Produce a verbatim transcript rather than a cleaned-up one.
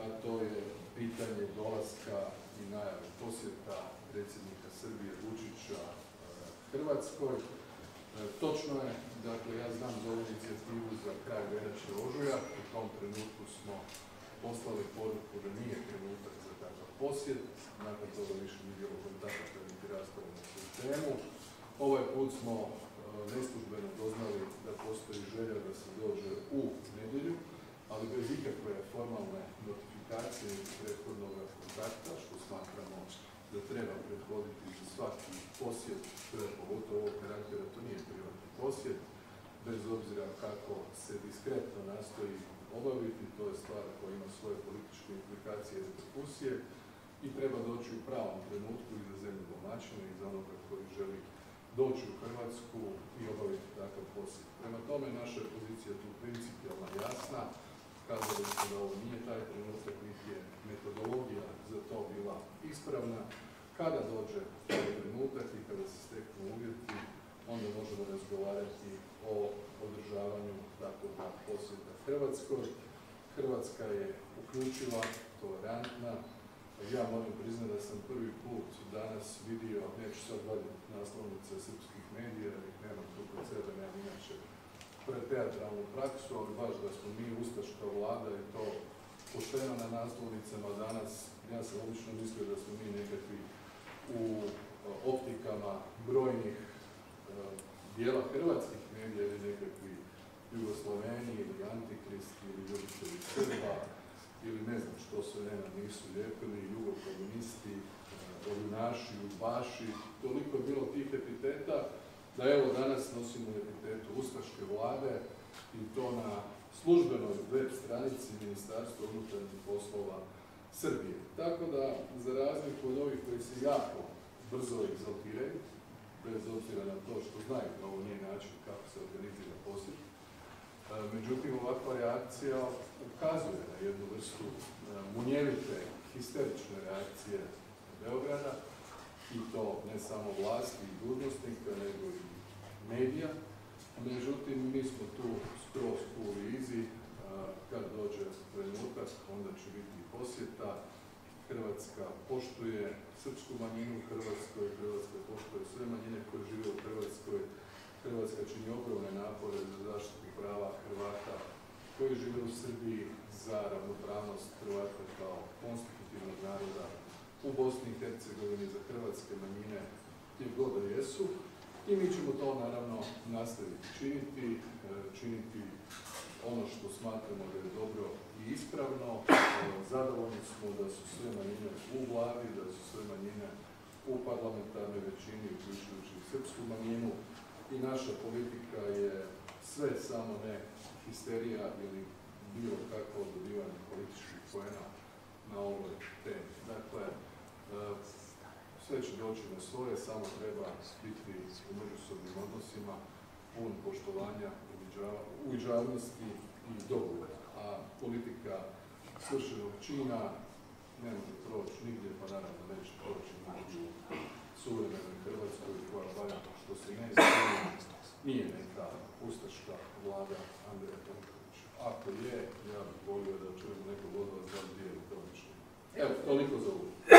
to je pitanje dolaska i najave posjeta predsjednika Srbije Vučića Hrvatskoj. Točno je, dakle ja znam za ovu inicijativu za kraj veljače ožujak, u tom trenutku smo poslali poruku da nije trenutak za takav posjet, nakon toga više nije bilo kontakta niti rasprave na tu temu. Ovaj put smo neslužbeno doznali da postoji želja da se dođe u nedjelju, ali bez ikakve formalne notifikacije i prethodnog kontakta, što smatramo da treba prethoditi za svaki posjet, pogotovo ovog karaktera, to nije privatni posjet, bez obzira kako se diskretno nastoji obaviti, to je stvar koja ima svoje političke implikacije i reperkusije i treba doći u pravom trenutku i za zemlju domaćina i za onoga koji želi doći u Hrvatsku i obaviti takav posjet. Prema tome, naša pozicija tu principijalna jasna, kazali smo da ovo nije taj trenutak, niti je metodologija za to bila ispravna. Kada dođe taj trenutak i kada se steknu uvjeti, onda možemo razgovarati o održavanju takvog posjeta Hrvatskoj. Hrvatska je uključiva, tolerantna. Ja moram priznati da sam prvi put danas vidio, neću sad vaditi naslovnice srpskih medija, jer ih nemam tu kod sebe, nemam inače preteatralnu praksu, ali baš da smo mi ustaška vlada i to pošteno na naslovnicama danas. Ja sam obično mislio da smo mi nekakvi u optikama brojnih dijela hrvatskih medija ili nekakvi Jugoslaveni ili Antikristi ili Juricovi Srba ili ne znam što se ne nam nisu lijepili, jugokomunisti, oljunaši, udbaši, toliko je bilo tih epiteta da evo danas nosimo epitetu ustaške vlade i to na službenoj web stranici Ministarstva unutarnjih poslova Srbije. Tako da, za razliku od ovih koji se jako brzo egzaltiraju, bez obzira na to što znaju da ovo nije način kako se organizira posjet, međutim, ovakva reakcija ukazuje na jednu vrstu munjevite, histerične reakcije Beograda, i to ne samo vlasti i dužnosnika, nego i medija. Međutim, mi smo tu skroz u vizi, kad dođe trenutak, onda će biti posjeta. Hrvatska poštuje srpsku manjinu u Hrvatskoj, Hrvatska poštuje sve manjine koje žive u Hrvatskoj. Hrvatska čini ogromne napore za zaštitu prava Hrvata koji žive u Srbiji, za ravnopravnost Hrvata kao konstitutivnog naroda u Bosni i Hercegovini, za hrvatske manjine gdje god da jesu. I mi ćemo to naravno nastaviti činiti, činiti ono što smatramo da je dobro i ispravno. Zadovoljni smo da su sve manjine u vladi, da su sve manjine u parlamentarnoj većini, uključujući i srpsku manjinu. I naša politika je sve samo ne histerija ili bilo kakvo dobivanje političkih poena na ovoj temi. Dakle, sve će doći na svoje, samo treba biti u međusobnim odnosima, pun poštovanja, uviđavnosti i dogovora. A politika svršenog čina ne može proći nigdje, pa naravno neće proći nigdje u suvremenoj Hrvatskoj, koja barem što se ne izgleda nije neka ustaška vlada Andreja Plenkovića. Ako je, ja bih volio da čujem nekog od vas da dijeli to mišljenje. Evo, toliko za uvijek.